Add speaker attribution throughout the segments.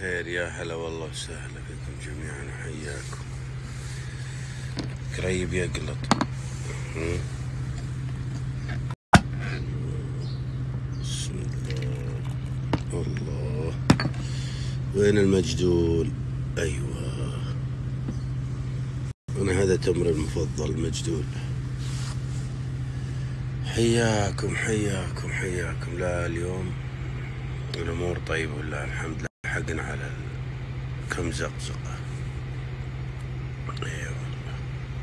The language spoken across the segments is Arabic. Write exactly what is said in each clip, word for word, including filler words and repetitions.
Speaker 1: خير، يا هلا والله وسهلا فيكم جميعا وحياكم. قريب يقلط. بسم الله. الله، وين المجدول؟ ايوه، انا هذا تمري المفضل المجدول. حياكم حياكم حياكم. لا اليوم الامور طيبه والله الحمد لله. حقنا على كم زقزقه. اي والله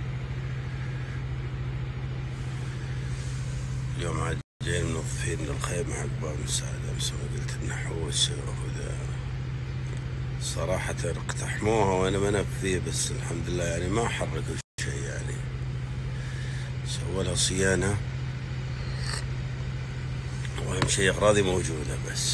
Speaker 1: اليوم عاد جايين منظفين الخيمه حق باب مساعدة، بس قلت نحوس وذا. صراحة اقتحموها وانا ما نفذيه، بس الحمد لله يعني ما حركوا شيء، يعني سووا لها صيانة واهم شيء اغراضي موجودة بس.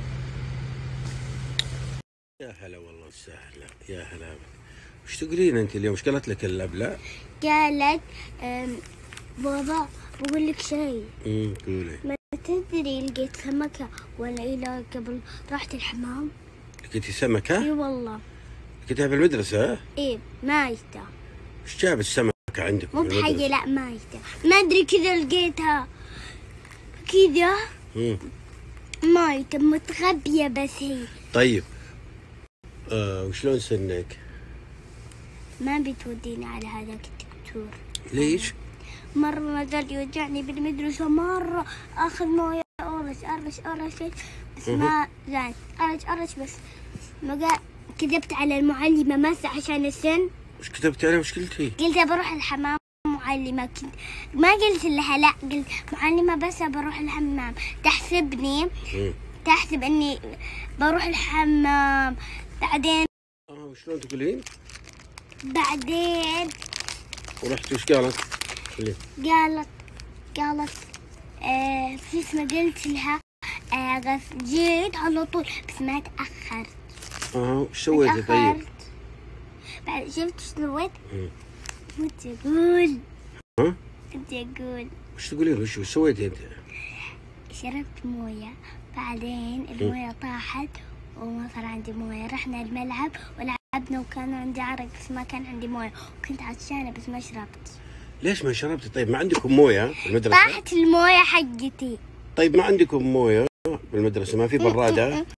Speaker 1: يا هلا والله وسهلا. يا هلا، وش تقولين انت اليوم؟ وش قالت لك الابله؟
Speaker 2: قالت بابا بقول لك شيء.
Speaker 1: امم قولي.
Speaker 2: ما تدري لقيت سمكة ولا إلى قبل رحت الحمام؟
Speaker 1: لقيتي سمكة؟
Speaker 2: اي والله.
Speaker 1: لقيتيها بالمدرسة؟
Speaker 2: ايه مايتة.
Speaker 1: وش جاب السمكة عندك؟
Speaker 2: مو بحية، لا مايتة، ما ادري كذا لقيتها كذا مايتة متغبية بس هي.
Speaker 1: طيب آه وشلون سنك؟
Speaker 2: ما بتوديني على هذاك الدكتور.
Speaker 1: ليش؟
Speaker 2: مرة ما زال يوجعني بالمدرسة، مرة اخذ موية أرش أرش أرش بس ما زال أرش أرش بس ما قال. كذبت على المعلمة بس عشان السن.
Speaker 1: وش كتبتي عليها؟ وش قلتي؟
Speaker 2: قلت بروح الحمام معلمة، كنت ما قلت لها لا، قلت معلمة بس بروح الحمام. تحسبني
Speaker 1: مم.
Speaker 2: تحسب اني بروح الحمام. بعدين
Speaker 1: اه وشلون تقولين؟
Speaker 2: بعدين
Speaker 1: ورحت وش قالت؟ اللي.
Speaker 2: قالت قالت آه في اسمه، قلت لها آه غف جيت على طول بس ما تأخرت.
Speaker 1: اه وش سويتي طيب؟
Speaker 2: بعد شفت ايش سويت؟ كنت اقول
Speaker 1: ها؟
Speaker 2: كنت اقول
Speaker 1: وش تقولين؟ وش وش سويتي انت؟
Speaker 2: شربت مويه، بعدين المويه طاحت وما صار عندي مويه. رحنا الملعب ولعبنا وكان عندي عرق بس ما كان عندي مويه، وكنت عطشانه بس ما شربت.
Speaker 1: ليش ما شربتي؟ طيب ما عندكم مويه بالمدرسه؟
Speaker 2: طاحت المويه حقتي.
Speaker 1: طيب ما عندكم مويه بالمدرسه؟ ما في براده؟